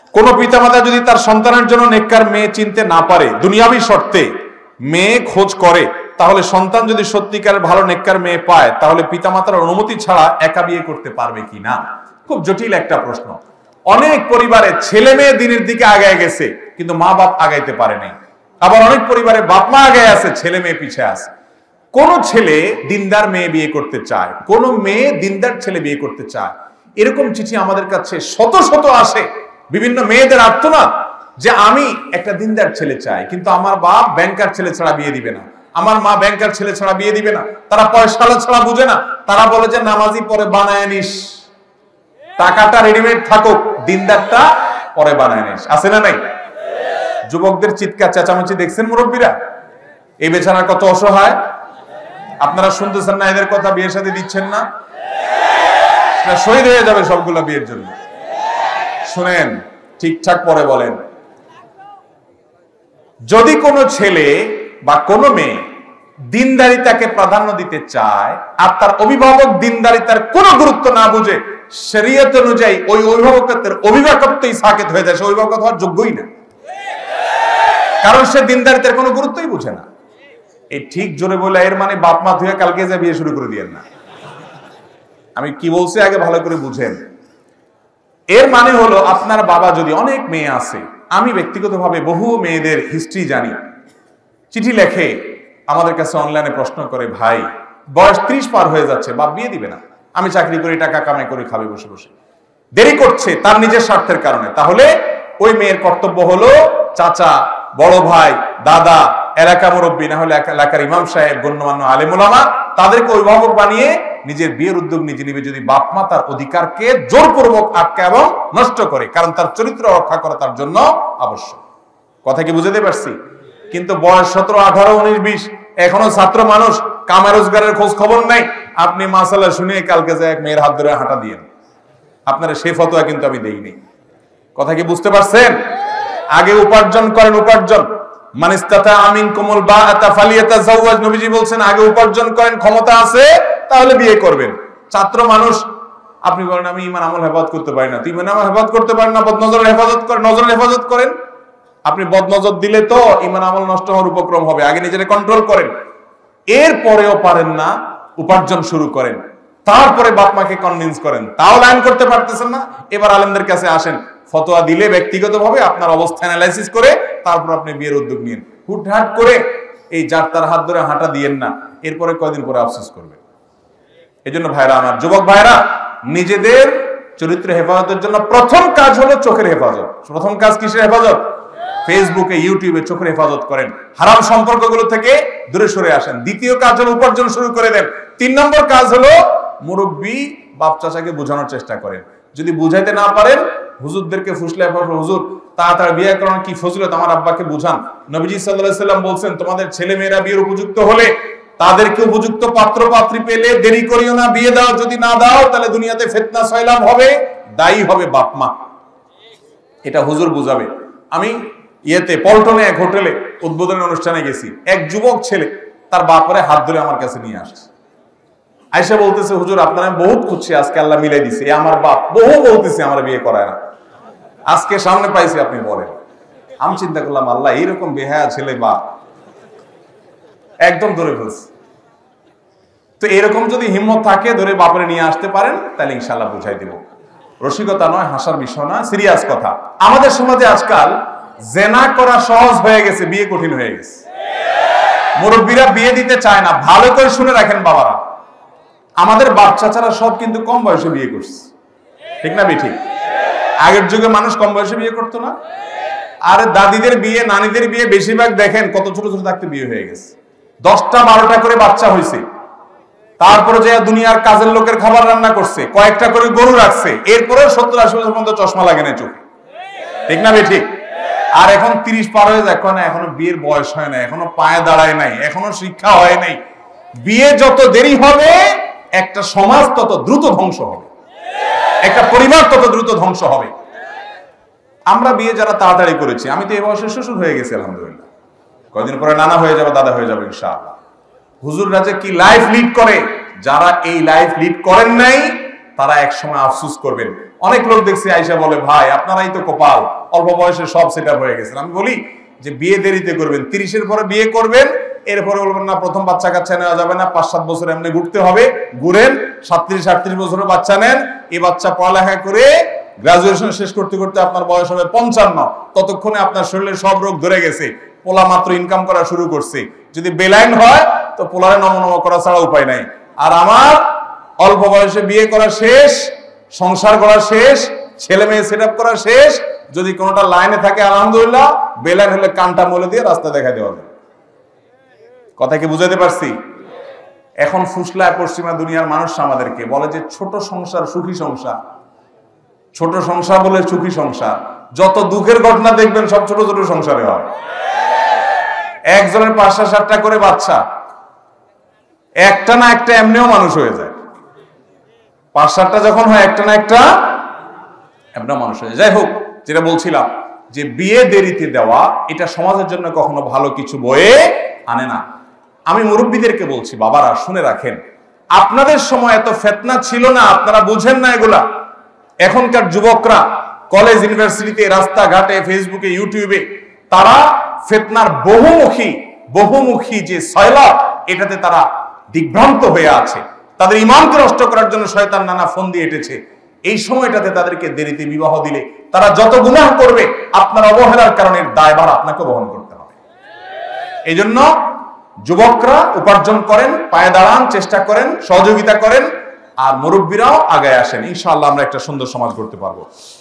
কোন পিতামাতা যদি তার সন্তানের জন্য নেককার মেয়ে চিনতে না পারে, দুনিয়াবি শর্তে মেয়ে খোঁজ করে, তাহলে সন্তান যদি সত্যিকারের ভালো নেককার মেয়ে পায়, তাহলে পিতামাতার অনুমতি ছাড়া একা বিয়ে করতে পারবে কিনা? খুব জটিল একটা প্রশ্ন। অনেক পরিবারে ছেলে মেয়ে দিনের দিকে আগায় গেছে, কিন্তু মা বাপ আগাইতে পারে নাই। আবার অনেক পরিবারে বাপ মা আগায় আছে, ছেলে মেয়ে পিছিয়ে আছে। কোন ছেলে দিনদার মেয়ে বিয়ে করতে চায়, কোন মেয়ে দিনদার ছেলে বিয়ে করতে চায়, এরকম চিঠি আমাদের কাছে শত শত আসে। বিভিন্ন মেয়েদের আর্তনাদ যে আমি একটা দিনদার ছেলে চাই, কিন্তু আমার বাপ ব্যাংকার ছেলে ছাড়া বিয়ে দিবে না, আমার মা ব্যাংকার ছেলে ছাড়া বিয়ে দিবে না, তারা পয়সা ছাড়া বুঝে না, তারা বলে যে নামাজি পরে বানায় নিস, টাকাটা রেডিমেড থাকুক, দিনদারটা পরে বানায় নিস। আছে না নাই? যুবকদের চিৎকার চেঁচামেচি দেখছেন মুরব্বীরা? এই বেচারা কত অসহায়। আপনারা শুনতেছেন না এদের কথা? বিয়ের সাথে দিচ্ছেন না? শহীদ হয়ে যাবে সবগুলা বিয়ের জন্য। শুনেন, ঠিকঠাক পরে বলেন। যদি কোনো ছেলে বা কোনো মেয়ে দিনদারিতাকে প্রাধান্য দিতে চায় আর তার অভিভাবক দিনদারিতার কোনো গুরুত্ব না বুঝে শরীয়ত অনুযায়ী ওই অভিভাবকত্বের অভিভাবকত্বই সাকেত হয়ে যায়, সে অভিভাবক হওয়ার যোগ্যই না, কারণ সে দিনদারিতার কোনো গুরুত্বই বুঝে না। এই ঠিক জোরে বলে এর মানে বাপ মা ধুয়ে কালকে যা বিয়ে শুরু করে দিয়েন না। আমি কি বলছি আগে ভালো করে বুঝেন। এর মানে হলো আপনার বাবা যদি অনেক মেয়ে আছে, আমি ব্যক্তিগতভাবে বহু মেয়েদের হিস্ট্রি জানি, চিঠি লেখে আমাদের কাছে, অনলাইনে প্রশ্ন করে, ভাই বয়স 30 পার হয়ে যাচ্ছে, বাপ বিয়ে দিবে না, আমি চাকরি করি, টাকা কামাই করে খাবে বসে বসে, দেরি করছে তার নিজের স্বার্থের কারণে। তাহলে ওই মেয়ের কর্তব্য হলো চাচা, বড় ভাই, দাদা, এলাকা মুরব্বী, না হলে এলাকার ইমাম সাহেব, গণ্যমান্য আলেম ওলামা, তাদেরকে অভিভাবক বানিয়ে নিজের বিয়ের উদ্যোগ নিজে নিবে, যদি বাপ মা তার অধিকারকে জোরপূর্বক আটকা এবং নষ্ট করে, কারণ তার চরিত্র রক্ষা করা তার জন্য আবশ্যক। কথা কি বুঝতে পারছি? কিন্তু বয়স 17, 18, 19, 20, এখনো ছাত্র মানুষ, কামা রোজগারের খোঁজ খবর নাই, আপনি মাসালা শুনে কালকে যে এক মেয়ের হাত ধরে হাঁটা দিয়েন, আপনারা সেই ফতোয়া কিন্তু আমি দেইনি। কথা কি বুঝতে পারছেন? আগে উপার্জন করেন, উপার্জন। মানিস্তাতা আমিনকুমুল বাআতা ফালিয়াতাজাওয়াজ, নবীজি বলছেন আগে উপার্জন করেন, ক্ষমতা আছে তাহলে বিয়ে করবেন। ছাত্র মানুষ, আপনি বলেন আমি ঈমান আমল হেফাজত করতে পারি না, তুই ঈমান আমল হেফাজত করতে পারেন না, বদনজরের হেফাজত করেন, নজরের হেফাজত করেন। আপনি বদনজর দিলে তো ঈমান আমল নষ্ট হওয়ার উপক্রম হবে, আগে নিজেকে কন্ট্রোল করেন। এরপরেও পারেন না, উপার্জন শুরু করেন, তারপরে বাপ মাকে কনভিন্স করেন, তাও লাইন করতে পারতেছেন না, এবার আলেমদের কাছে আসেন, ফতোয়া দিলে ব্যক্তিগতভাবে আপনার অবস্থা অ্যানালাইসিস করে তারপর আপনি বিয়ের উদ্যোগ নিন। হুটহাট করে এই যার তার হাত ধরে হাঁটা দিয়েন না, এরপরে কয়দিন পরে আফসোস করবে। এই জন্য ভাইরা আমার, যুবক ভাইরা, নিজেদের চরিত্র হেফাজতের জন্য প্রথম কাজ হলো চোখের হেফাজত। প্রথম কাজ কিসের হেফাজত? ফেসবুকে, ইউটিউবে চোখের হেফাজত করেন, হারাম সম্পর্কগুলো থেকে দূরে সরে আসেন। দ্বিতীয় কাজ হলো উপার্জন শুরু করে দেন। 3 নম্বর কাজ হলো মুরব্বী বাপ চাচাকে বোঝানোর চেষ্টা করেন। যদি বুঝাইতে না পারেন, হুজুরদেরকে ফুসলে, হুজুর তাড়াতাড়ি বিয়ে করার কি ফজিলত, আমার আব্বাকে বুঝান। নবীজি সাল্লাল্লাহু আলাইহি সাল্লাম বলছেন, তোমাদের ছেলে মেয়েরা বিয়ের উপযুক্ত হলে, তাদেরকে উপযুক্ত পাত্র পাত্রী পেলে দেরি করিও না, বিয়ে দাও। যদি না দাও তাহলে দুনিয়াতে ফিতনা সয়লাব হবে, দায়ী হবে বাপ মা। এটা হুজুর বুঝাবে। আমি পল্টনে এক হোটেলে উদ্বোধনী অনুষ্ঠানে গেছি, এক যুবক ছেলে তার বাপরে হাত ধরে আমার কাছে নিয়ে আসছে। আয়েশা বলতেছে, হুজুর আপনার আমি বহুত খুঁজছি, আজকে আল্লাহ মিলাই দিছে। আমার বাপ বহু বলতেছে আমার বিয়ে করায় না, আজকে সামনে পাইছি, আপনি বলেন। আমি চিন্তা করলাম, আল্লাহ এইরকম বেহায়া ছেলে বাপ একদম ধরে ফেলছে। তো এরকম যদি হিম্মত থাকে, ধরে বাপরে নিয়ে আসতে পারেন, তাহলে ইনশাআল্লাহ বুঝাই দেব। রসিকতা নয়, হাসার বিষয় নয়, সিরিয়াস কথা। আমাদের সমাজে আজকাল জেনা করা সহজ হয়ে গেছে, বিয়ে কঠিন হয়ে গেছে। মুরব্বীরা বিয়ে দিতে চায় না। ভালো করে শুনে রাখেন বাবারা, আমাদের বাপ চাচারা সব কিন্তু কম বয়সে বিয়ে করছে, ঠিক না বেঠিক? আগের যুগে মানুষ কম বয়সে বিয়ে করতো না। আর দাদিদের বিয়ে, নানিদের বিয়ে বেশিরভাগ দেখেন কত ছোট ছোট থাকতে বিয়ে হয়ে গেছে, 10টা 12টা করে বাচ্চা হয়েছে। তারপরে যে দুনিয়ার কাজের লোকের খাবার রান্না করছে, কয়েকটা করে গরু রাখছে, এরপরে 70-80 বছর পর্যন্ত চশমা লাগে না চোখে, ঠিক না বেঠিক? আর এখন 30 পার হয়ে যায়, এখনো বিয়ের বয়স হয় না, এখনো পায়ে দাঁড়ায় নাই, এখনো শিক্ষা হয় নাই। বিয়ে যত দেরি হবে, একটা সমাজ তত দ্রুত ধ্বংস হবে, একটা পরিবার তত দ্রুত ধ্বংস হবে। আমরা বিয়ে যারা তাড়াতাড়ি করেছি, আমি তো এই বয়সে শ্বশুর হয়ে গেছি আলহামদুলিল্লাহ, কয়েকদিন পরে নানা হয়ে যাবে, দাদা হয়ে যাবে ইনশাআল্লাহ। হুজুররা যে কি লাইফ লিড করে, যারা এই লাইফ লিড করেন নাই তারা এক সময় আফসোস করবেন। অনেক লোক দেখছি আইসা বলে, ভাই আপনারাই তো কপাল, অল্প বয়সে সব সেটআপ হয়ে গেছে। আমি বলি যে বিয়ে দেরিতে করবেন, 30-এর পরে বিয়ে করবেন, এরপরে বলবেন না প্রথম বাচ্চা কাচ্চা নেওয়া যাবে না, 5-7 বছর এমনি ঘুরতে হবে, ঘুরেন, 37-38 বছরের বাচ্চা নেন। এই বাচ্চা পড়ালেখা করে গ্রাজুয়েশন শেষ করতে করতে আপনার বয়স হবে 55, ততক্ষণে আপনার শরীরে সব রোগ ধরে গেছে, পোলা মাত্র ইনকাম করা শুরু করছে। যদি বেলাইন হয় তো পোলারে নমনম করা ছাড়া উপায় নাই। আর আমার অল্প বয়সে বিয়ে করা শেষ, সংসার করা শেষ, ছেলে মেয়ে সেট আপ করা শেষ, যদি কোনোটা লাইনে থাকে আলহামদুলিল্লাহ, বেলাইন হলে কানটা মলে দিয়ে রাস্তা দেখা দেওয়া যায়। কথা কি বুঝাতে পারছি? এখন ফুসলায় পশ্চিমা দুনিয়ার মানুষ আমাদেরকে বলে যে ছোট সংসার সুখী সংসার, ছোট সংসার বলে সুখী সংসার। যত দুঃখের ঘটনা দেখবেন সব ছোট ছোট সংসারে হয়। একজনের 5-7টা করে বাচ্চা, একটা না একটা এমনিও মানুষ হয়ে যায়। 5-7টা যখন হয় একটা না একটা এমনিও মানুষ হয়ে যায়। যাই হোক, যেটা বলছিলাম যে বিয়ে দেরিতে দেওয়া এটা সমাজের জন্য কখনো ভালো কিছু বয়ে আনে না। আমি মুরব্বীদেরকে বলছি, বাবারা শুনে রাখেন, আপনাদের সময় এত ফিতনা ছিল না, আপনারা বুঝেন না এগুলা। এখনকার যুবকরা কলেজ ইউনিভার্সিটিতে, রাস্তাঘাটে, ফেসবুকে, ইউটিউবে তারা ফিতনার বহুমুখী যে সয়লাব, এটাতে তারা দিগ্ভ্রান্ত হয়ে আছে। তাদের ঈমানকে নষ্ট করার জন্য শয়তান নানা ফোন দিয়ে এটেছে। এই সময়টাতে তাদেরকে দেরিতে বিবাহ দিলে তারা যত গুনাহ করবে, আপনার অবহেলার কারণে দায়ভার আপনাকে বহন করতে হবে। এই জন্য যুবকরা উপার্জন করেন, পায়ে দাঁড়ান, চেষ্টা করেন, সহযোগিতা করেন, আর মুরব্বীরাও আগায় আসেন। ইনশাআল্লাহ আমরা একটা সুন্দর সমাজ গড়তে পারবো।